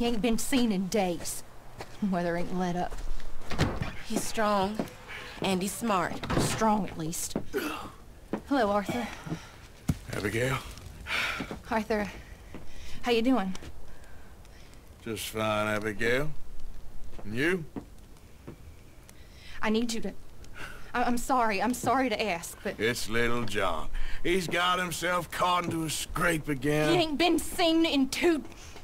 ain't been seen in days. Weather ain't let up. He's strong, and he's smart. Strong, at least. Hello, Arthur. Abigail? Arthur, how you doing? Just fine, Abigail. And you? I need you to... I'm sorry to ask, but... It's little John. He's got himself caught into a scrape again. He ain't been seen in two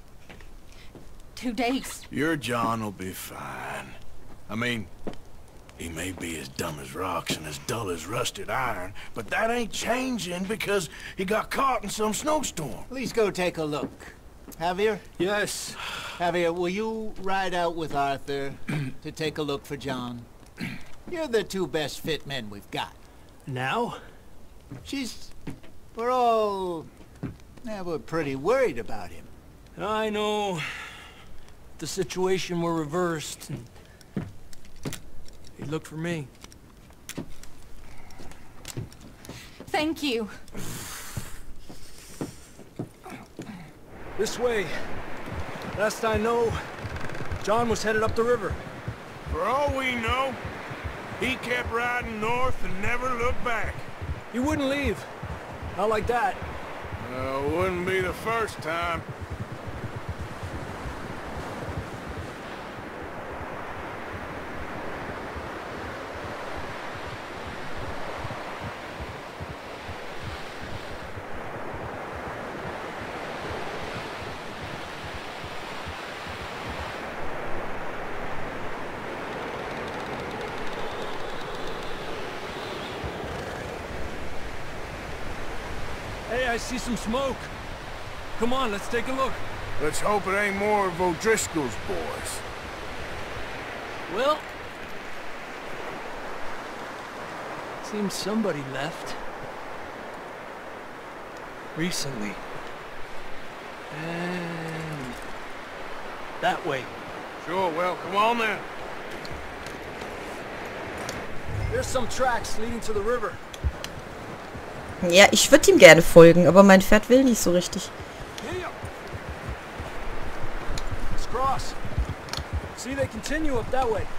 days. Your John will be fine. I mean, he may be as dumb as rocks and as dull as rusted iron, but that ain't changing because he got caught in some snowstorm. Please go take a look. Javier? Yes. Javier, will you ride out with Arthur to take a look for John? You're the two best fit men we've got. Now? We're pretty worried about him. I know. The situation were reversed. He looked for me. Thank you. This way. Last I know, John was headed up the river. For all we know, he kept riding north and never looked back. He wouldn't leave. Not like that. Wouldn't be the first time. Hey, I see some smoke. Come on, let's take a look. Let's hope it ain't more of O'Driscoll's boys. Well... seems somebody left. Recently. And... that way. Sure, well, come on then. There's some tracks leading to the river. Ja, ich würde ihm gerne folgen, aber mein Pferd will nicht so richtig. Let's cross. See, they continue up that way.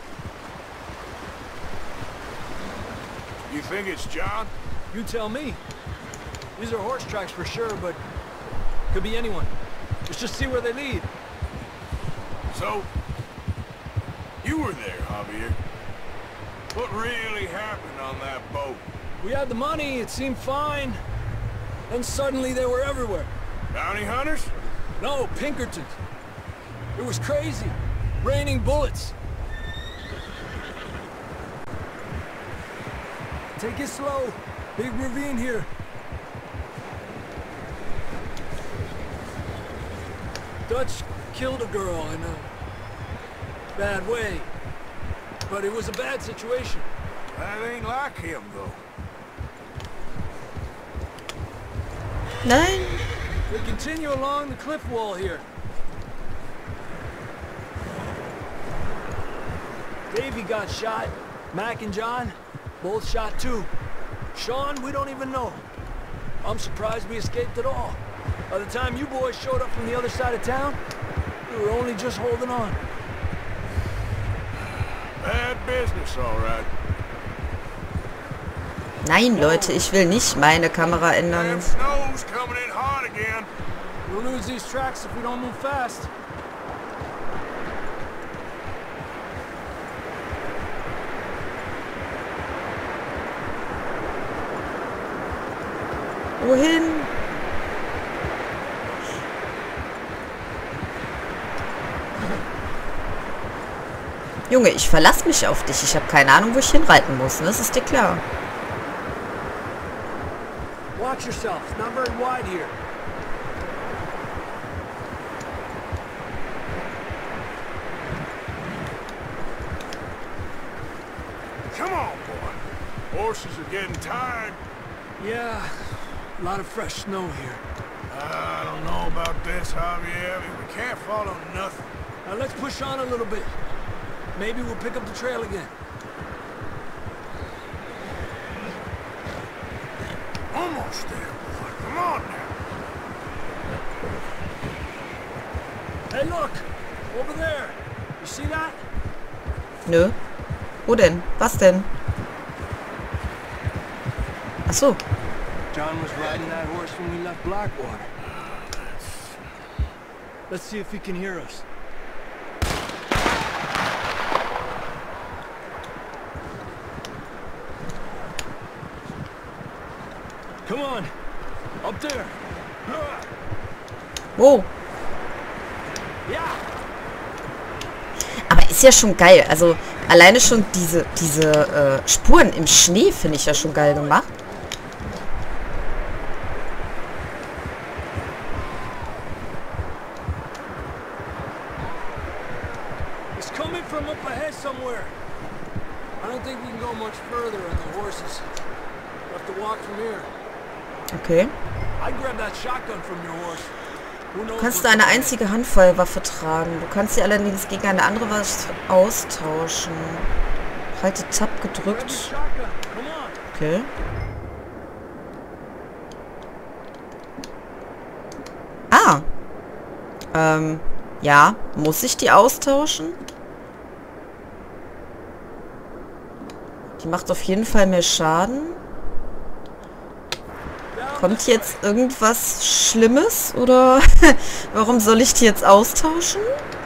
You think it's John? You tell me. These are horse tracks for sure, but could be anyone. Let's just see where they lead. So, you were there, Javier. What really happened on that boat? We had the money, it seemed fine. Then suddenly they were everywhere. Bounty hunters? No, Pinkertons. It was crazy. Raining bullets. Take it slow. Big ravine here. Dutch killed a girl in a bad way. But it was a bad situation. That ain't like him, though. Nein. We continue along the cliff wall here. Davey got shot. Mac and John, both shot too. Sean, we don't even know. I'm surprised we escaped at all. By the time you boys showed up from the other side of town, we were only just holding on. Bad business, all right. Nein, Leute, ich will nicht meine Kamera ändern. Snow's coming in hot again. We'll lose these tracks if we don't move fast. Wohin? Junge, ich verlasse mich auf dich. Ich habe keine Ahnung, wo ich hinreiten muss. Das ist dir klar. Watch yourself. It's not very wide here. Come on, boy. Horses are getting tired. Yeah, a lot of fresh snow here. I don't know about this, Javier. We can't follow nothing. Now let's push on a little bit. Maybe we'll pick up the trail again. Almost there, boy. Come on now. Hey, look! Over there! You see that? Nö. Wo denn? Was denn? Ach so. John was riding that horse when we left Blackwater. Let's see if he can hear us. Come on! Up there! Wo? Ja! Aber ist ja schon geil. Also alleine schon diese Spuren im Schnee finde ich ja schon geil gemacht. It's coming from up ahead somewhere. I don't think we can go much further on the horses. We'll have to walk from here. Okay. I grabbed that shotgun from your horse. Who knows Du kannst what's eine ahead? einzige Handfeuerwaffe tragen. Du kannst sie allerdings gegen eine andere Waffe austauschen. Halte Tab Grab the gedrückt. shotgun. Come on. Okay. Ah. Ja. Muss ich die austauschen? Die macht auf jeden Fall mehr Schaden. Kommt jetzt irgendwas Schlimmes? Oder warum soll ich die jetzt austauschen?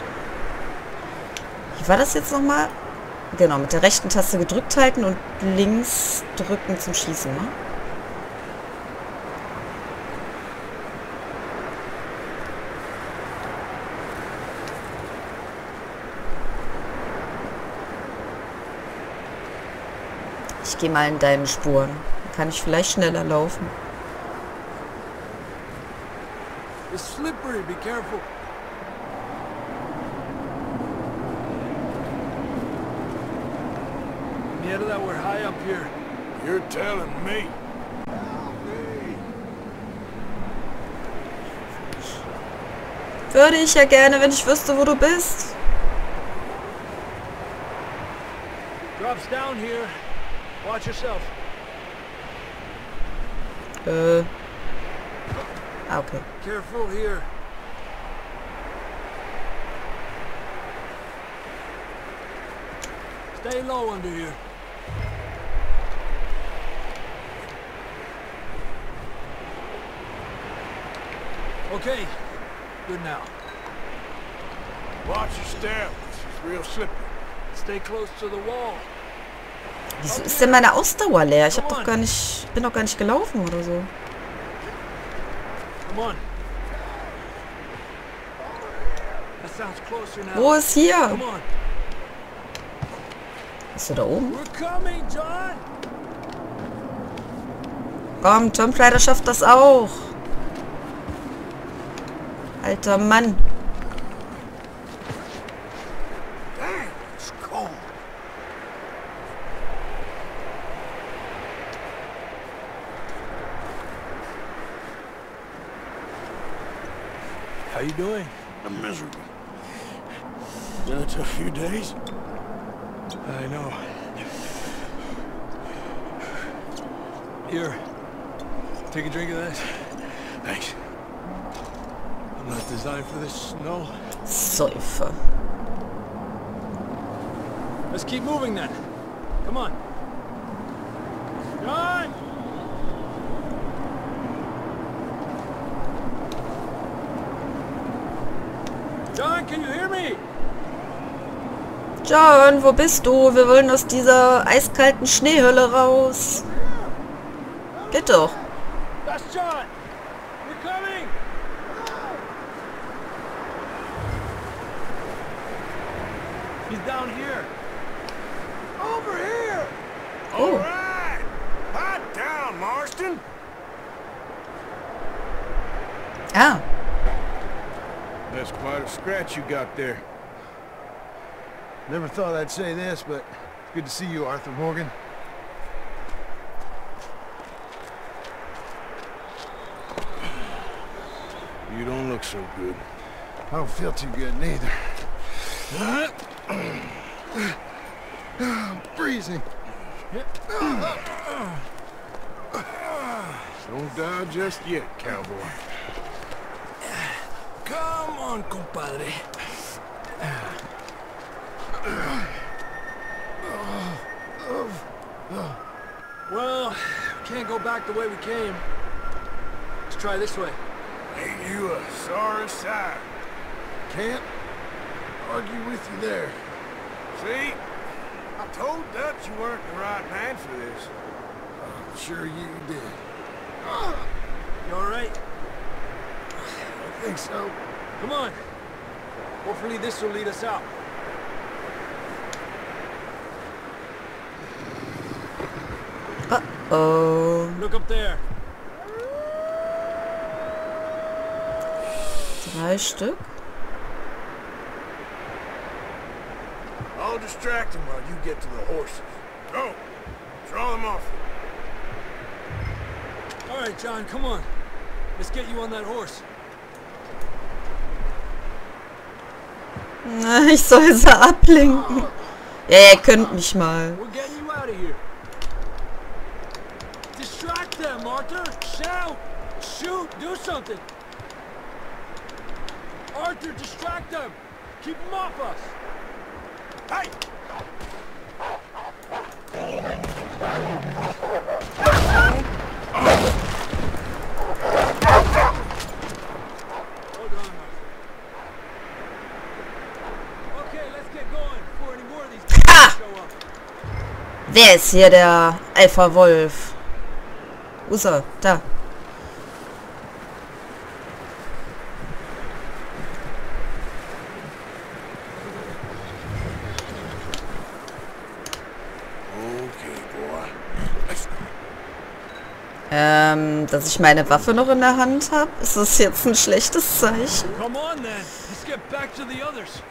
Wie war das jetzt nochmal? Genau, mit der rechten Taste gedrückt halten und links drücken zum Schießen, ne? Ich gehe mal in deinen Spuren. Dann kann ich vielleicht schneller laufen. It's slippery. Be careful. Mierda, we're high up here. You're telling me. Würde ich ja gerne, wenn ich wüsste, wo du bist. Drops down here. Watch yourself. Okay. Careful here. Stay low under here. Okay. Good now. Watch your step. It's real slippery. Stay close to the wall. Wieso ist denn meine Ausdauer leer? Ich bin doch gar nicht gelaufen oder so. Come on. That sounds closer now. Wo ist hier? Come on. Bist du da oben? We're coming, John. Komm, Tomb Raider schafft das auch. Alter Mann. Dang, it's cold. How you doing? I'm miserable. Been a tough few days. I know. Here. Take a drink of this. Thanks. I'm not designed for this snow. Säufer. Let's keep moving then. Come on. John! John, can you hear me? John, wo bist du? Wir wollen aus dieser eiskalten Schneehölle raus. Geht doch. That's John! We're coming! He's down here. Over here! Oh. All right! Hot down, Marston! Ah. That's quite a scratch you got there. Never thought I'd say this, but it's good to see you, Arthur Morgan. You don't look so good. I don't feel too good neither. I'm freezing. Don't die just yet, cowboy. Come on, compadre. Well, can't go back the way we came. Let's try this way. Ain't you a sorry sight? Can't argue with you there. See? I told Dutch you weren't the right man for this. I'm sure you did. You all right? I think so. Come on. Hopefully this will lead us out. Oh. Look up there. 3 Stück. I'll distract him while you get to the horses. Go! Draw them off. All right, John, come on. Let's get you on that horse. Na, ich soll sie ablenken. Ja, ihr könnt mich mal. We're getting you out of here. Distract them, Arthur. Shout. Shoot. Do something. Arthur, distract them. Keep them off us. Hey! Hold on, Arthur. Okay, let's get going before any more of these guys show up. Wer ist hier der Alpha-Wolf? Wo ist er? Da. Dass ich meine Waffe noch in der Hand habe? Ist das jetzt ein schlechtes Zeichen? Come on then. Let's get back to the others.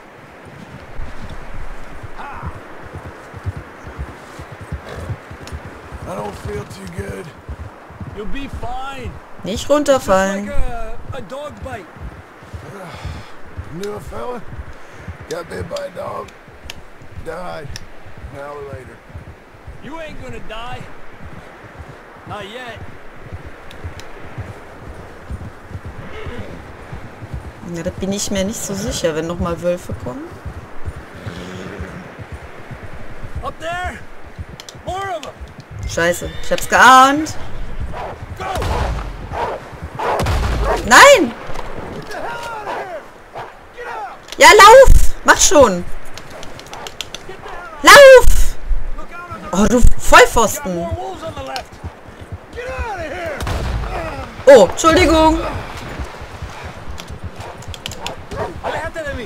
I don't feel too good. You'll be fine. Nicht Just runterfallen. like a dog bite. Knew a fella? Got bit by a dog. Died. An hour later. You ain't gonna die. Not yet. Ja, da bin ich mir nicht so sicher, wenn nochmal Wölfe kommen. Up there. More of them. Scheiße, ich hab's geahnt. Nein! Ja, lauf! Mach schon! Lauf! Oh, du Vollpfosten! More wolves on the left. Oh, Entschuldigung! Aléjate de mí.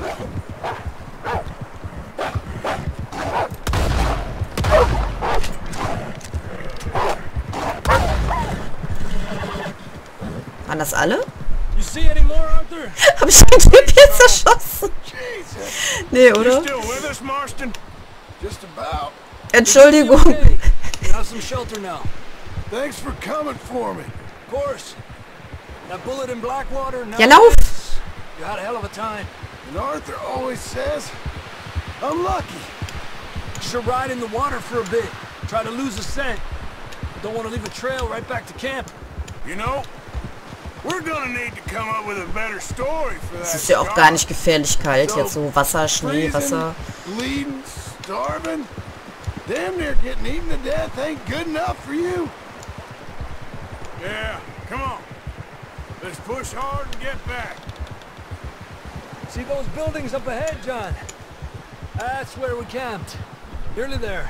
Waren das alle? You see any more, Arthur? Hab ich den Typ jetzt erschossen? Nee, You oder? still with us, Marston? Just about. Entschuldigung. Okay. We have some shelter now. Thanks for coming for me. Of course. That bullet in Blackwater. Now Ja, lauf! this. You had a hell of a time. And Arthur always says, I'm lucky. Should ride in the water for a bit. Try to lose a scent. Don't want to leave a trail right back to camp. You know, we're gonna need to come up with a better story for that. Es ist ja auch gar nicht gefährlich kalt. Jetzt so Wasser, Schnee, Freezing, Wasser. bleeding, starving, damn near getting eaten to death ain't good enough for you. Yeah, come on. Let's push hard and get back. See those buildings up ahead, John? That's where we camped. Nearly there.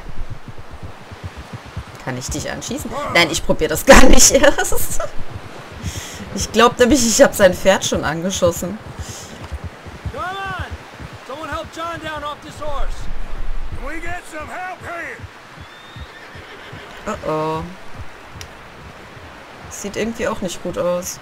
Kann ich dich anschießen? Nein, ich probiere das gar nicht erst. Ich glaube nämlich, ich habe sein Pferd schon angeschossen. Come on! Someone help John down off this horse. Can we get some help here? Oh oh. Sieht irgendwie auch nicht gut aus.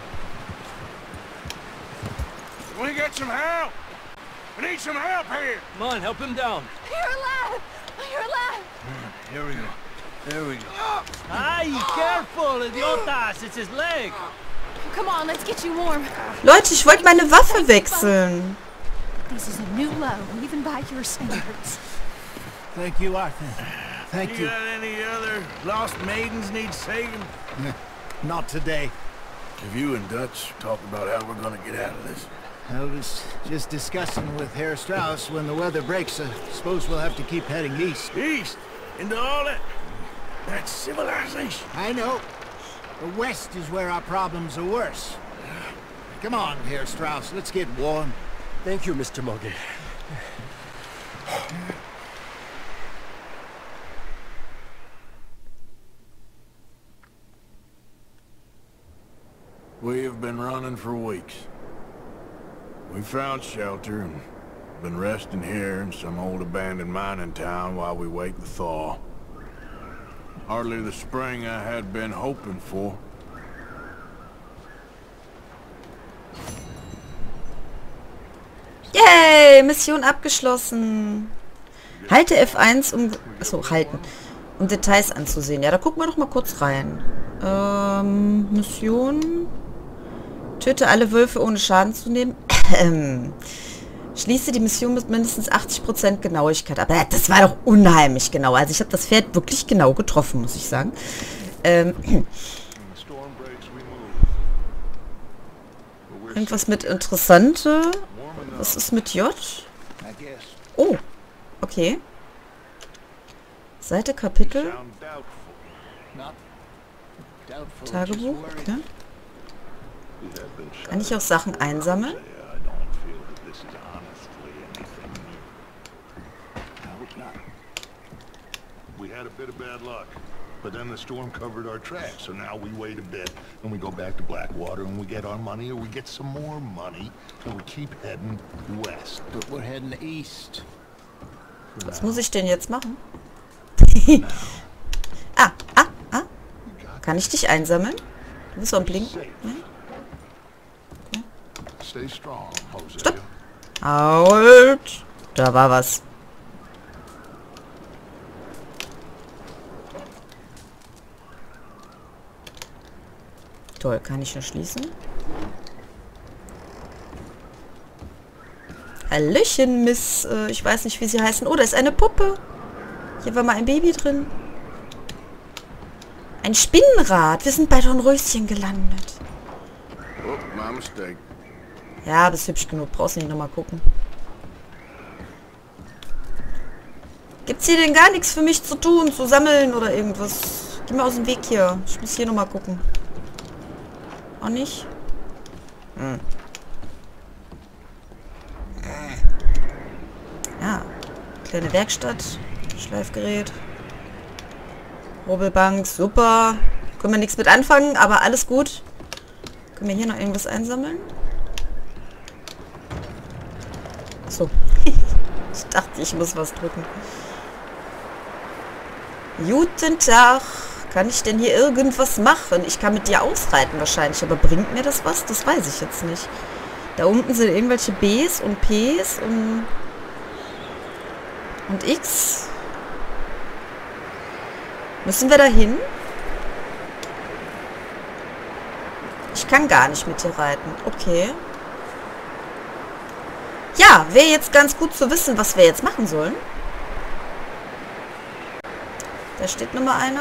Can we get some help? We need some help here. Come on, help him down. You're alive! You're alive! Here we go. There we go. Ay, careful, idiotas! It's his leg. Come on, let's get you warm. Leute, ich wollte meine Waffe wechseln. This is a new low, even by your standards. Thank you, Arthur. Thank You you. got any other lost maidens need saving? Not today. If you and Dutch talk about how we're gonna get out of this, I was just discussing with Herr Strauss when the weather breaks. I suppose we'll have to keep heading east. East? Into all that civilization. I know. The west is where our problems are worse. Come on, Herr Strauss, let's get warm. Thank you, Mr. Morgan. We have been running for weeks. We found shelter and been resting here in some old abandoned mining town while we wait the thaw. Hardly the spring I had been hoping for. Yay! Mission abgeschlossen. Halte F1, um... Achso, halten. Um Details anzusehen. Ja, da gucken wir doch mal kurz rein. Mission... Töte alle Wölfe ohne Schaden zu nehmen. Schließe die Mission mit mindestens 80% Genauigkeit. Aber das war doch unheimlich genau. Also ich habe das Pferd wirklich genau getroffen, muss ich sagen. Irgendwas mit Interessante. Was ist mit J? Oh, okay. Seite, Kapitel. Tagebuch, okay. Kann ich auch Sachen einsammeln? But then the storm covered our tracks, so now we wait a bit, and we go back to Blackwater, and we get our money, or we get some more money, and we keep heading west. But we're heading east. Was muss ich denn jetzt machen? Kann ich dich einsammeln? Du bist am Blinken. Okay. Stopp! Halt! Da war was. Toll, kann ich nur schließen? Hallöchen, Miss... ich weiß nicht, wie sie heißen. Oh, da ist eine Puppe. Hier war mal ein Baby drin. Ein Spinnenrad. Wir sind bei Dornröschen gelandet. Oh, my mistake. Ja, bist hübsch genug. Brauchst nicht nochmal gucken. Gibt's hier denn gar nichts für mich zu tun, zu sammeln oder irgendwas? Geh mal aus dem Weg hier. Ich muss hier nochmal gucken. Auch nicht? Hm. Ja. Kleine Werkstatt. Schleifgerät. Rubbelbank. Super. Können wir nichts mit anfangen, aber alles gut. Können wir hier noch irgendwas einsammeln? So. Ich dachte, ich muss was drücken. Guten Tag. Kann ich denn hier irgendwas machen? Ich kann mit dir ausreiten wahrscheinlich, aber bringt mir das was? Das weiß ich jetzt nicht. Da unten sind irgendwelche Bs und Ps und X. Müssen wir da hin? Ich kann gar nicht mit dir reiten. Okay. Ja, wäre jetzt ganz gut zu wissen, was wir jetzt machen sollen. Da steht nochmal einer.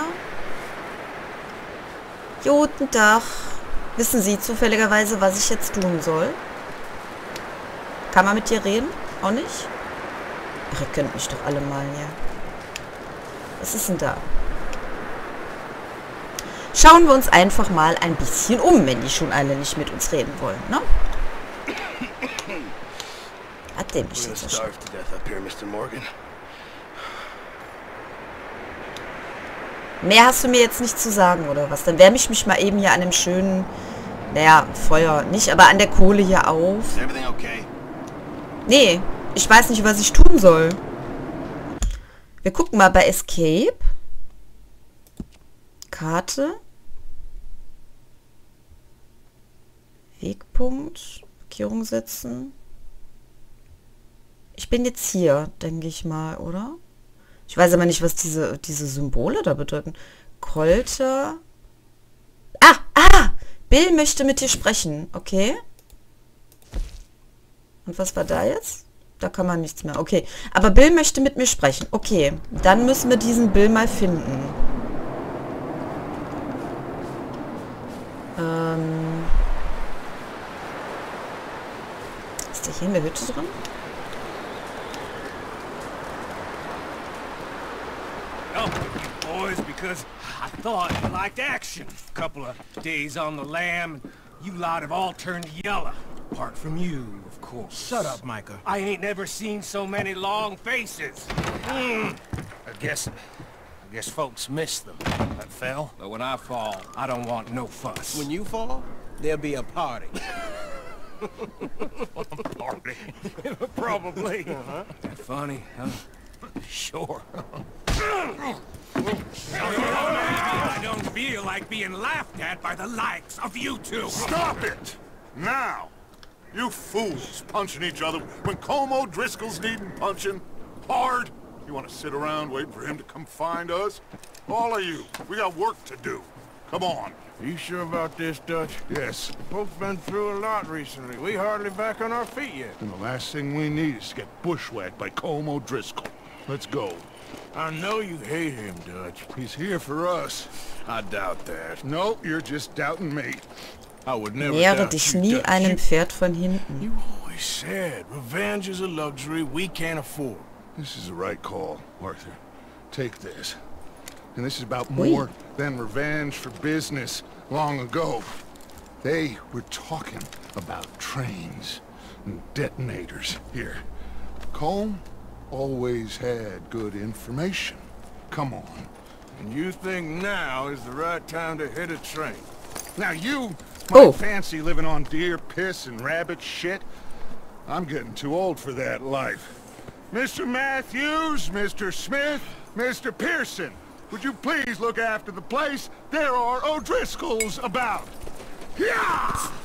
Guten Tag. Wissen Sie zufälligerweise, was ich jetzt tun soll? Kann man mit dir reden? Auch nicht? Ach, ihr könnt mich doch alle mal hier. Was ist denn da? Schauen wir uns einfach mal ein bisschen um, wenn die schon alle nicht mit uns reden wollen, ne? Hat der mich jetzt erschreckt? Mehr hast du mir jetzt nicht zu sagen, oder was? Dann wärme ich mich mal eben hier an dem schönen, naja, Feuer nicht, aber an der Kohle hier auf. Nee, ich weiß nicht, was ich tun soll. Wir gucken mal bei Escape. Karte. Wegpunkt. Markierung setzen. Ich bin jetzt hier, denke ich mal, oder? Ich weiß aber nicht, was diese Symbole da bedeuten. Kolter. Bill möchte mit dir sprechen. Okay. Und was war da jetzt? Da kann man nichts mehr. Okay. Aber Bill möchte mit mir sprechen. Okay. Dann müssen wir diesen Bill mal finden. ich hier in der Hütte drin? Oh, you boys, because I thought you liked action. Couple of days on the lam, and you lot have all turned yellow. Apart from you, of course. Shut up, Micah. I ain't never seen so many long faces. I guess folks miss them. That fell. But when I fall, I don't want no fuss. When you fall, there'll be a party. Party? Probably. That funny, huh? Sure. I don't feel like being laughed at by the likes of you two. Stop it! Now! You fools punching each other when Como Driscoll's needing punching. Hard! You want to sit around waiting for him to come find us? All of you, we got work to do. Come on. Are you sure about this, Dutch? Yes. Both been through a lot recently. We hardly back on our feet yet. And the last thing we need is to get bushwhacked by Como Driscoll. Let's go. I know you hate him, Dutch. He's here for us. I doubt that. No, you're just doubting me. I would never Nähere doubt dich you, nie Dutch. einem Pferd von hinten. You always said revenge is a luxury we can't afford. This is the right call, Arthur. Take this. And this is about more than revenge for business long ago. They were talking about trains and detonators here. Colm always had good information. Come on. And you think now is the right time to hit a train? Now you might Oh. fancy living on deer piss and rabbit shit. I'm getting too old for that life. Mr. Matthews, Mr. Smith, Mr. Pearson, would you please look after the place? There are O'Driscolls about. Yeah!